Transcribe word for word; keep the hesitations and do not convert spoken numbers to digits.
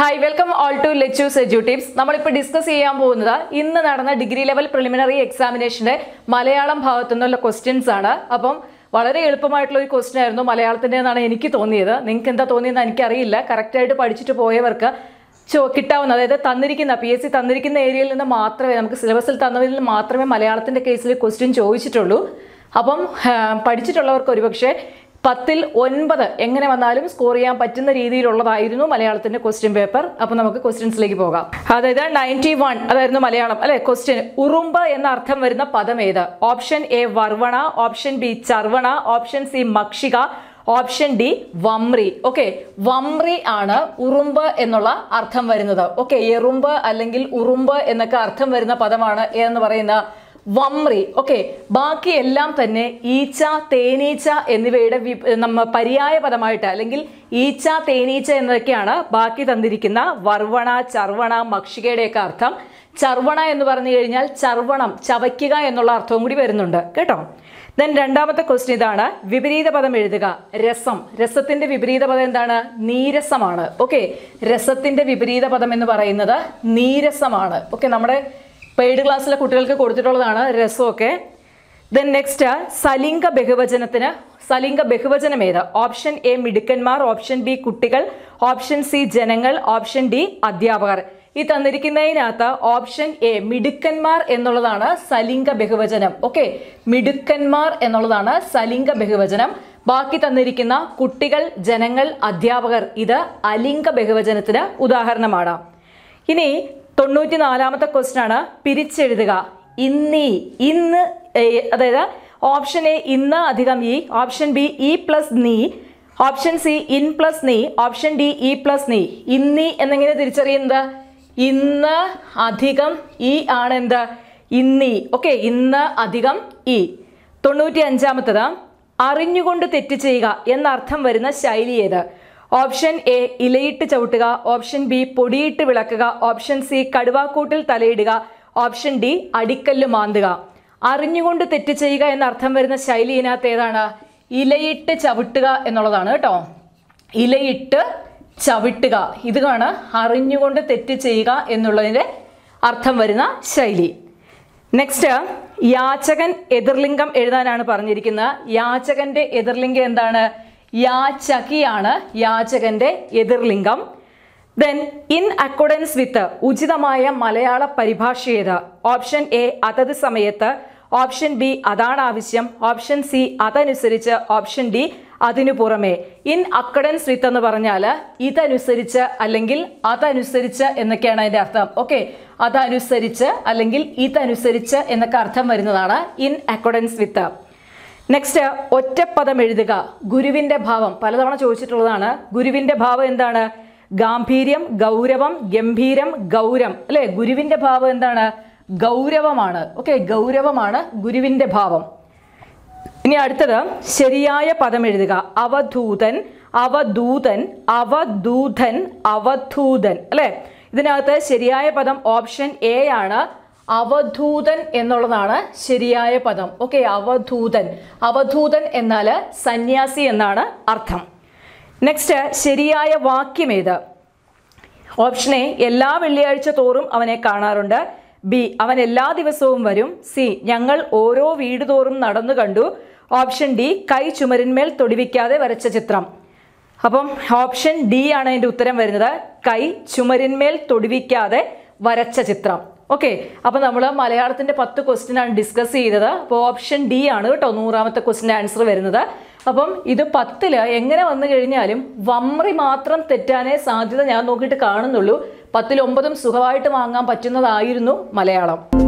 Hi, welcome all to Let's Choose Edu Tips. നമ്മൾ ഇപ്പോൾ discuss ചെയ്യാൻ പോകുന്നത് ഇന്ന് നടന്ന ഡിഗ്രി ലെവൽ പ്രിലിമിനറി എക്സാമിനേഷന്റെ മലയാളം ഭാഗത്തു നിന്നുള്ള ക്വസ്റ്റ്യൻസ് ആണ്. അപ്പം വളരെ എളുപ്പമായിട്ടുള്ള ഒരു ക്വസ്റ്റ്യൻ ആയിരുന്നു മലയാളത്തിൻ്റെന്നാണ് എനിക്ക് തോന്നിയത്. നിങ്ങൾക്ക് എന്താ തോന്നിയെന്ന് എനിക്കറിയില്ല. കറക്റ്റായിട്ട് പഠിച്ചിട്ട് പോയവർക്ക് ചോ കിട്ടാവുന്ന അതായത് തന്നിരിക്കുന്ന പി എസ് സി തന്നിരിക്കുന്ന ഏരിയയിൽ നിന്ന് മാത്രമേ നമുക്ക് സിലബസിൽ തന്നതിൽ നിന്ന് മാത്രമേ മലയാളത്തിൻ്റെ കേസിൽ ക്വസ്റ്റ്യൻ ചോദിച്ചിട്ടുള്ളൂ. അപ്പം പഠിച്ചിട്ടുള്ളവർക്ക് ഒരുപക്ഷെ പത്തിൽ ഒൻപത് എങ്ങനെ വന്നാലും സ്കോർ ചെയ്യാൻ പറ്റുന്ന രീതിയിലുള്ളതായിരുന്നു മലയാളത്തിന്റെ ക്വസ്റ്റ്യൻ പേപ്പർ. അപ്പൊ നമുക്ക് ക്വസ്റ്റ്യൻസിലേക്ക് പോകാം. അതായത് നയൻറ്റി വൺ അതായിരുന്നു മലയാളം അല്ലെ ക്വസ്റ്റ്യൻ. ഉറുമ്പ് എന്ന അർത്ഥം വരുന്ന പദം ഏത്? ഓപ്ഷൻ എ വർവണ, ഓപ്ഷൻ ബി ചർവണ, ഓപ്ഷൻ സി മക്ഷിക, ഓപ്ഷൻ ഡി വമ്രി. ഓക്കെ, വമ്രി ആണ് ഉറുമ്പ് എന്നുള്ള അർത്ഥം വരുന്നത്. ഓക്കെ, എറുമ്പ് അല്ലെങ്കിൽ ഉറുമ്പ് എന്നൊക്കെ അർത്ഥം വരുന്ന പദമാണ് എന്ന് പറയുന്ന വമ്രി. ഓക്കെ, ബാക്കി എല്ലാം തന്നെ ഈച്ച, തേനീച്ച എന്നിവയുടെ നമ്മ പര്യായ പദമായിട്ട് അല്ലെങ്കിൽ ഈച്ച, തേനീച്ച എന്നതൊക്കെയാണ് ബാക്കി തന്നിരിക്കുന്ന വർവണ, ചർവണ, മക്ഷികയുടെയൊക്കെ അർത്ഥം. ചർവണ എന്ന് പറഞ്ഞു കഴിഞ്ഞാൽ ചർവണം, ചവയ്ക്കുക എന്നുള്ള അർത്ഥവും കൂടി വരുന്നുണ്ട് കേട്ടോ. ദെൻ രണ്ടാമത്തെ ക്വസ്റ്റ്യൻ ഇതാണ്, വിപരീത പദം എഴുതുക. രസം, രസത്തിന്റെ വിപരീത പദം എന്താണ്? നീരസമാണ്. ഓക്കെ, രസത്തിന്റെ വിപരീത പദം എന്ന് പറയുന്നത് നീരസമാണ്. ഓക്കെ, നമ്മുടെ പെയ്ഡ് ക്ലാസ്സിലെ കുട്ടികൾക്ക് കൊടുത്തിട്ടുള്ളതാണ് രസമൊക്കെ. ദെൻ നെക്സ്റ്റ്, സലിംഗ ബഹുവചനത്തിന് സലിംഗ ബഹുവചനം ഏത്? ഓപ്ഷൻ എ മിടുക്കന്മാർ, ഓപ്ഷൻ ബി കുട്ടികൾ, ഓപ്ഷൻ സി ജനങ്ങൾ, ഓപ്ഷൻ ഡി അധ്യാപകർ. ഈ തന്നിരിക്കുന്നതിനകത്ത് ഓപ്ഷൻ എ മിടുക്കന്മാർ എന്നുള്ളതാണ് സലിംഗ ബഹുവചനം. ഓക്കെ, മിടുക്കന്മാർ എന്നുള്ളതാണ് സലിംഗ ബഹുവചനം. ബാക്കി തന്നിരിക്കുന്ന കുട്ടികൾ, ജനങ്ങൾ, അധ്യാപകർ ഇത് അലിംഗ ബഹുവചനത്തിന് ഉദാഹരണമാണ്. ഇനി തൊണ്ണൂറ്റി നാലാമത്തെ ക്വസ്റ്റ്യൻ ആണ്, പിരിച്ചെഴുതുക. ഇന്നീ, ഇന്ന്, അതായത് ഓപ്ഷൻ എ ഇന്ന് അധികം ഇ, ഓപ്ഷൻ ബി ഇ പ്ലസ് നീ, ഓപ്ഷൻ സി ഇൻ പ്ലസ് നീ, ഓപ്ഷൻ ഡി ഇ പ്ലസ് നീ. ഇന്നീ എന്നെങ്ങനെ തിരിച്ചറിയുന്നത്? ഇന്ന് അധികം ഇ ആണ് എന്ത്? ഇന്നീ. ഓക്കെ, ഇന്ന് അധികം ഇ. തൊണ്ണൂറ്റി അഞ്ചാമത്തത്, അറിഞ്ഞുകൊണ്ട് തെറ്റ് ചെയ്യുക എന്നർത്ഥം വരുന്ന ശൈലി ഏത്? ഓപ്ഷൻ എ ഇലയിട്ട് ചവിട്ടുക, ഓപ്ഷൻ ബി പൊടിയിട്ട് വിളക്കുക, ഓപ്ഷൻ സി കടുവാക്കൂട്ടിൽ തലയിടുക, ഓപ്ഷൻ ഡി അടിക്കല്ല് മാന്തുക. അറിഞ്ഞുകൊണ്ട് തെറ്റ് ചെയ്യുക എന്നർത്ഥം വരുന്ന ശൈലി ഇതിനകത്ത് ഏതാണ്? ഇലയിട്ട് ചവിട്ടുക എന്നുള്ളതാണ് കേട്ടോ. ഇലയിട്ട് ചവിട്ടുക, ഇതാണ് അറിഞ്ഞുകൊണ്ട് തെറ്റ് ചെയ്യുക എന്നുള്ളതിൻ്റെ അർത്ഥം വരുന്ന ശൈലി. നെക്സ്റ്റ്, യാചകൻ എതിർലിംഗം എഴുതാനാണ് പറഞ്ഞിരിക്കുന്നത്. യാചകന്റെ എതിർലിംഗം എന്താണ്? യാചകിയാണ് യാചകന്റെ എതിർലിംഗം. ദെൻ ഇൻ അക്കോർഡൻസ് വിത്ത് ഉചിതമായ മലയാള പരിഭാഷ ഏത്? ഓപ്ഷൻ എ അതത് സമയത്ത്, ഓപ്ഷൻ ബി അതാണ് ആവശ്യം, ഓപ്ഷൻ സി അതനുസരിച്ച്, ഓപ്ഷൻ ഡി അതിനു പുറമെ. ഇൻ അക്കോർഡൻസ് വിത്ത് എന്ന് പറഞ്ഞാൽ ഇതനുസരിച്ച് അല്ലെങ്കിൽ അതനുസരിച്ച് എന്നൊക്കെയാണ് അതിൻ്റെ അർത്ഥം. ഓക്കെ, അതനുസരിച്ച് അല്ലെങ്കിൽ ഇതനുസരിച്ച് എന്നൊക്കെ അർത്ഥം വരുന്നതാണ് ഇൻ അക്കോർഡൻസ് വിത്ത്. നെക്സ്റ്റ്, ഒറ്റപ്പദം എഴുതുക. ഗുരുവിന്റെ ഭാവം പലതവണ ചോദിച്ചിട്ടുള്ളതാണ്. ഗുരുവിന്റെ ഭാവം എന്താണ്? ഗാംഭീര്യം, ഗൗരവം, ഗംഭീരം, ഗൗരം. അല്ലെ, ഗുരുവിന്റെ ഭാവം എന്താണ്? ഗൗരവമാണ്. ഓക്കെ, ഗൗരവമാണ് ഗുരുവിന്റെ ഭാവം. ഇനി അടുത്തത്, ശരിയായ പദം എഴുതുക. അവധൂതൻ, അവധൂതൻ, അവധൂതൻ, അവധൂതൻ. അല്ലെ, ഇതിനകത്ത് ശരിയായ പദം ഓപ്ഷൻ എ ആണ്. അവധൂതൻ എന്നുള്ളതാണ് ശരിയായ പദം. ഓക്കെ, അവധൂതൻ. അവധൂതൻ എന്നാൽ സന്യാസി എന്നാണ് അർത്ഥം. നെക്സ്റ്റ്, ശരിയായ വാക്യം ഏത്? ഓപ്ഷൻ എ എല്ലാ വെള്ളിയാഴ്ച തോറും അവനെ കാണാറുണ്ട്, ബി അവൻ എല്ലാ ദിവസവും വരും, സി ഞങ്ങൾ ഓരോ വീട് തോറും നടന്നു കണ്ടു, ഓപ്ഷൻ ഡി കൈ ചുമരിന്മേൽ തൊടിവിക്കാതെ വരച്ച ചിത്രം. അപ്പം ഓപ്ഷൻ ഡി ആണ് അതിൻ്റെ ഉത്തരം വരുന്നത്, കൈ ചുമരിന്മേൽ തൊടിവിക്കാതെ വരച്ച ചിത്രം. ഓക്കെ, അപ്പം നമ്മൾ മലയാളത്തിൻ്റെ പത്ത് ക്വസ്റ്റ്യൻ ആണ് ഡിസ്കസ് ചെയ്തത്. അപ്പോൾ ഓപ്ഷൻ ഡി ആണ് കേട്ടോ നൂറാമത്തെ ക്വസ്റ്റ്യൻ ആൻസർ വരുന്നത്. അപ്പം ഇത് പത്തില് എങ്ങനെ വന്നു കഴിഞ്ഞാലും വമ്രി മാത്രം തെറ്റാനേ സാധ്യത ഞാൻ നോക്കിയിട്ട് കാണുന്നുള്ളൂ. പത്തിൽ ഒമ്പതും സുഖമായിട്ട് വാങ്ങാൻ പറ്റുന്നതായിരുന്നു മലയാളം.